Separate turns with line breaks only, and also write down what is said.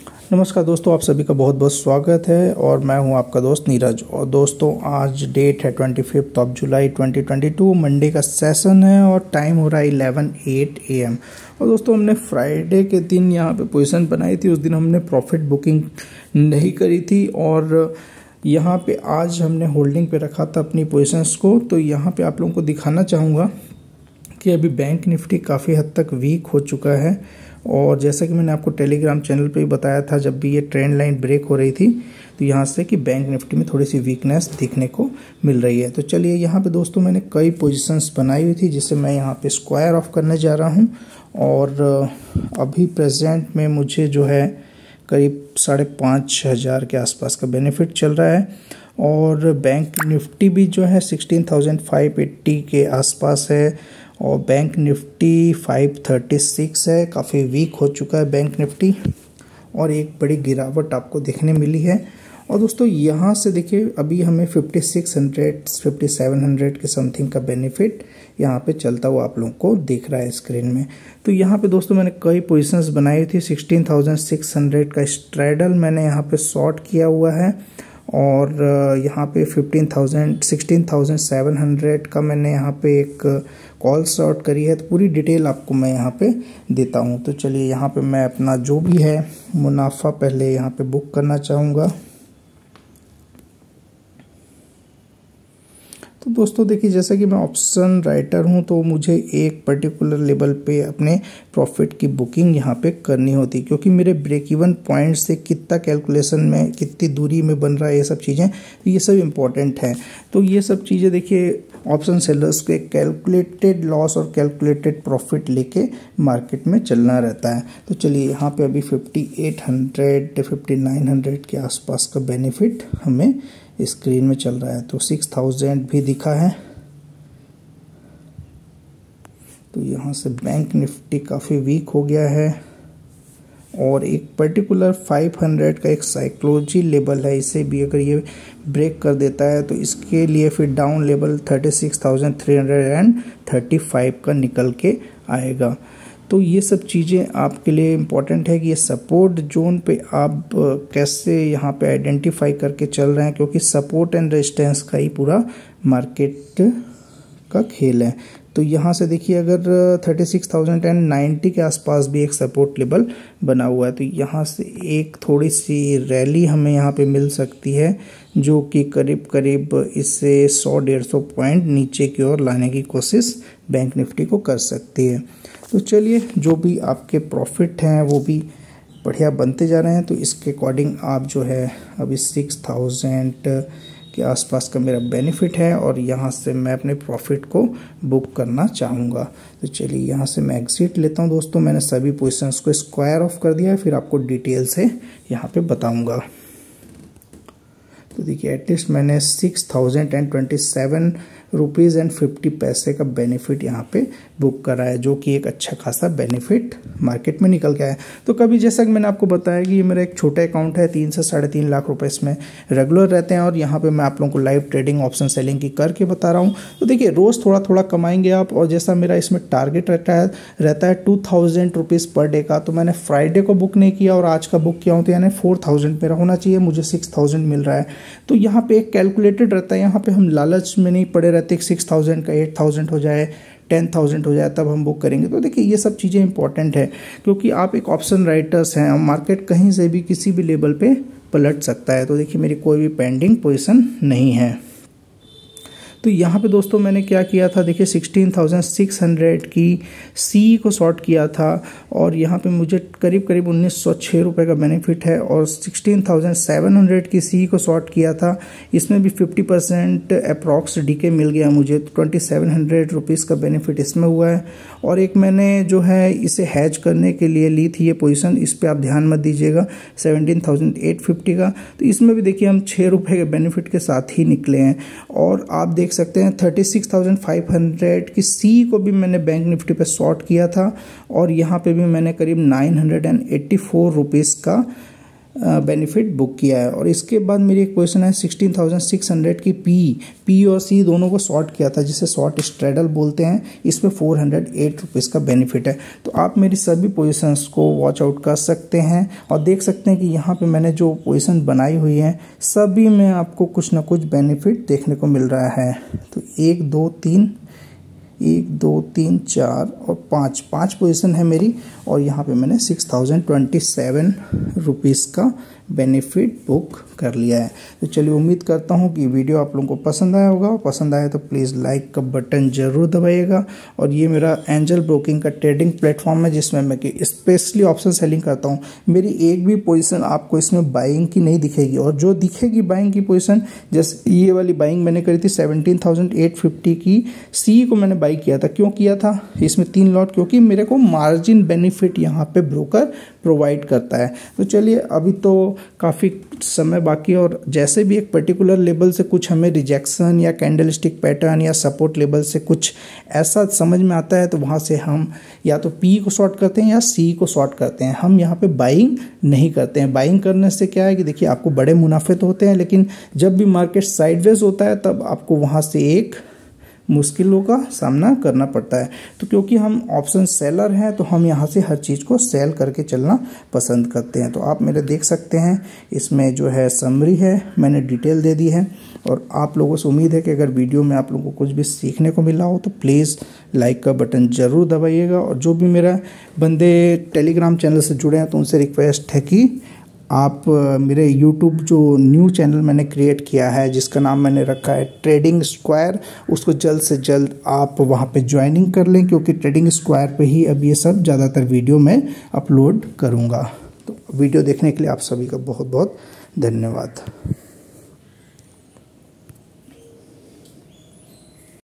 नमस्कार दोस्तों, आप सभी का बहुत बहुत स्वागत है और मैं हूं आपका दोस्त नीरज। और दोस्तों आज डेट है 25 जुलाई 2022, मंडे का सेशन है और टाइम हो रहा है 11:08 AM। और दोस्तों हमने फ्राइडे के दिन यहां पे पोजीशन बनाई थी, उस दिन हमने प्रॉफिट बुकिंग नहीं करी थी और यहाँ पे आज हमने होल्डिंग पे रखा था अपनी पोजीशंस को। तो यहाँ पे आप लोगों को दिखाना चाहूँगा कि अभी बैंक निफ्टी काफ़ी हद तक वीक हो चुका है और जैसा कि मैंने आपको टेलीग्राम चैनल पे भी बताया था, जब भी ये ट्रेंड लाइन ब्रेक हो रही थी तो यहाँ से कि बैंक निफ्टी में थोड़ी सी वीकनेस दिखने को मिल रही है। तो चलिए यहाँ पे दोस्तों मैंने कई पोजीशंस बनाई हुई थी जिसे मैं यहाँ पे स्क्वायर ऑफ करने जा रहा हूँ और अभी प्रेजेंट में मुझे जो है करीब 5,500 के आसपास का बेनिफिट चल रहा है और बैंक निफ्टी भी जो है 16,580 के आसपास है और बैंक निफ्टी 536 है। काफ़ी वीक हो चुका है बैंक निफ्टी और एक बड़ी गिरावट आपको देखने मिली है। और दोस्तों यहाँ से देखिए अभी हमें 5600 5700 के समथिंग का बेनिफिट यहाँ पे चलता हुआ आप लोगों को दिख रहा है स्क्रीन में। तो यहाँ पे दोस्तों मैंने कई पोजीशंस बनाई थी। 16,600 का स्ट्रैडल मैंने यहाँ पे शॉर्ट किया हुआ है और यहाँ पे 16,700 का मैंने यहाँ पे एक कॉल शॉर्ट करी है। तो पूरी डिटेल आपको मैं यहाँ पे देता हूँ। तो चलिए यहाँ पे मैं अपना जो भी है मुनाफा पहले यहाँ पे बुक करना चाहूँगा। तो दोस्तों देखिए, जैसा कि मैं ऑप्शन राइटर हूं तो मुझे एक पर्टिकुलर लेवल पे अपने प्रॉफिट की बुकिंग यहां पे करनी होती, क्योंकि मेरे ब्रेक इवन पॉइंट से कितना कैलकुलेशन में कितनी दूरी में बन रहा है ये सब चीज़ें, तो ये सब इम्पॉर्टेंट है। तो ये सब चीज़ें देखिए ऑप्शन सेलर्स को एक कैलकुलेटेड लॉस और कैलकुलेटेड प्रॉफिट लेके मार्केट में चलना रहता है। तो चलिए यहाँ पे अभी 5800 5900 के आसपास का बेनिफिट हमें स्क्रीन में चल रहा है। तो 6000 भी दिखा है। तो यहाँ से बैंक निफ्टी काफ़ी वीक हो गया है और एक पर्टिकुलर 500 का एक साइकोलॉजी लेवल है, इसे भी अगर ये ब्रेक कर देता है तो इसके लिए फिर डाउन लेवल 36,335 का निकल के आएगा। तो ये सब चीज़ें आपके लिए इम्पॉर्टेंट है कि ये सपोर्ट जोन पे आप कैसे यहाँ पे आइडेंटिफाई करके चल रहे हैं, क्योंकि सपोर्ट एंड रेजिस्टेंस का ही पूरा मार्केट का खेल है। तो यहाँ से देखिए अगर 36,090 के आसपास भी एक सपोर्ट लेवल बना हुआ है तो यहाँ से एक थोड़ी सी रैली हमें यहाँ पे मिल सकती है, जो कि करीब करीब इससे 100-150 पॉइंट नीचे की ओर लाने की कोशिश बैंक निफ्टी को कर सकती है। तो चलिए जो भी आपके प्रॉफिट हैं वो भी बढ़िया बनते जा रहे हैं। तो इसके अकॉर्डिंग आप जो है अभी 6,000 के आसपास का मेरा बेनिफिट है और यहाँ से मैं अपने प्रॉफिट को बुक करना चाहूँगा। तो चलिए यहाँ से मैं एग्जिट लेता हूँ। दोस्तों मैंने सभी पोजीशंस को स्क्वायर ऑफ कर दिया है, फिर आपको डिटेल से यहाँ पे बताऊँगा। तो देखिए एटलीस्ट मैंने 6,027 रुपीज़ एंड 50 पैसे का बेनिफिट यहाँ पे बुक करा है, जो कि एक अच्छा खासा बेनिफिट मार्केट में निकल के आया है। तो कभी जैसा कि मैंने आपको बताया कि ये मेरा एक छोटा अकाउंट है, 3 से 3.5 लाख रुपए इसमें रेगुलर रहते हैं और यहाँ पे मैं आप लोगों को लाइव ट्रेडिंग ऑप्शन सेलिंग की करके बता रहा हूँ। तो देखिए रोज़ थोड़ा थोड़ा कमाएंगे आप, और जैसा मेरा इसमें टारगेट रहता है 2,000 रुपीज़ पर डे का। तो मैंने फ्राइडे को बुक नहीं किया और आज का बुक किया हूँ, तो यानी 4,000 मेरा होना चाहिए, मुझे 6,000 मिल रहा है। तो यहाँ पे एक कैलकुलेटेड रहता है, यहाँ पे हम लालच में नहीं पड़े रहते 6,000 का 8,000 हो जाए 10,000 हो जाए तब हम बुक करेंगे। तो देखिए ये सब चीज़ें इंपॉर्टेंट है, क्योंकि आप एक ऑप्शन राइटर्स हैं, मार्केट कहीं से भी किसी भी लेवल पे पलट सकता है। तो देखिए मेरी कोई भी पेंडिंग पोजीशन नहीं है। तो यहाँ पे दोस्तों मैंने क्या किया था, देखिए 16,600 की सी को शॉर्ट किया था और यहाँ पे मुझे करीब करीब 1,906 रुपये का बेनिफिट है। और 16,700 की सी को शॉर्ट किया था, इसमें भी 50% अप्रॉक्स डीके मिल गया मुझे, 2,700 रुपीज़ का बेनिफिट इसमें हुआ है। और एक मैंने जो है इसे हैज करने के लिए ली थी ये पोजीशन, इस पर आप ध्यान मत दीजिएगा, 17,850 का। तो इसमें भी देखिए हम 6 रुपये के बेनिफिट के साथ ही निकले हैं। और आप देख सकते हैं 36,500 की सी को भी मैंने बैंक निफ्टी पे शॉर्ट किया था और यहाँ पे भी मैंने करीब 984 रुपीज़ का बेनिफिट बुक किया है। और इसके बाद मेरी एक पोजीशन है 16,600 की पी और सी दोनों को शॉर्ट किया था, जिसे शॉर्ट स्ट्रेडल बोलते हैं। इसमें 408 रुपीज़ का बेनिफिट है। तो आप मेरी सभी पोजीशंस को वॉच आउट कर सकते हैं और देख सकते हैं कि यहाँ पे मैंने जो पोजीशन बनाई हुई है सभी में आपको कुछ ना कुछ बेनिफिट देखने को मिल रहा है। तो 1 2 3 4 और 5 पोजीशन है मेरी, और यहाँ पे मैंने 6027 रुपीज़ का बेनिफिट बुक कर लिया है। तो चलिए, उम्मीद करता हूँ कि वीडियो आप लोगों को पसंद आया होगा। पसंद आया तो प्लीज़ लाइक का बटन ज़रूर दबाइएगा। और ये मेरा एंजल ब्रोकिंग का ट्रेडिंग प्लेटफॉर्म है, जिसमें मैं स्पेशली ऑप्शन सेलिंग करता हूँ। मेरी एक भी पोजीशन आपको इसमें बाइंग की नहीं दिखेगी, और जो दिखेगी बाइंग की पोजीशन, जैसे ये वाली बाइंग मैंने करी थी 17,850 की, सी को मैंने बाई किया था। क्यों किया था? इसमें 3 लॉट, क्योंकि मेरे को मार्जिन बेनिफिट यहाँ पे ब्रोकर प्रोवाइड करता है। तो चलिए, अभी तो काफ़ी समय बाकी है, और जैसे भी एक पर्टिकुलर लेवल से कुछ हमें रिजेक्शन या कैंडलस्टिक पैटर्न या सपोर्ट लेवल से कुछ ऐसा समझ में आता है, तो वहाँ से हम या तो पी को शॉर्ट करते हैं या सी को शॉर्ट करते हैं। हम यहाँ पे बाइंग नहीं करते हैं। बाइंग करने से क्या है कि देखिए, आपको बड़े मुनाफे तो होते हैं, लेकिन जब भी मार्केट साइडवेज होता है तब आपको वहाँ से एक मुश्किलों का सामना करना पड़ता है। तो क्योंकि हम ऑप्शन सेलर हैं, तो हम यहाँ से हर चीज़ को सेल करके चलना पसंद करते हैं। तो आप मेरे देख सकते हैं, इसमें जो है समरी है, मैंने डिटेल दे दी है। और आप लोगों से उम्मीद है कि अगर वीडियो में आप लोगों को कुछ भी सीखने को मिला हो तो प्लीज़ लाइक का बटन ज़रूर दबाइएगा। और जो भी मेरा बंदे टेलीग्राम चैनल से जुड़े हैं, तो उनसे रिक्वेस्ट है कि आप मेरे यूट्यूब जो न्यू चैनल मैंने क्रिएट किया है, जिसका नाम मैंने रखा है ट्रेडिंग स्क्वायर, उसको जल्द से जल्द आप वहाँ पे ज्वाइनिंग कर लें, क्योंकि ट्रेडिंग स्क्वायर पे ही अब ये सब ज़्यादातर वीडियो मैं अपलोड करूँगा। तो वीडियो देखने के लिए आप सभी का बहुत बहुत धन्यवाद।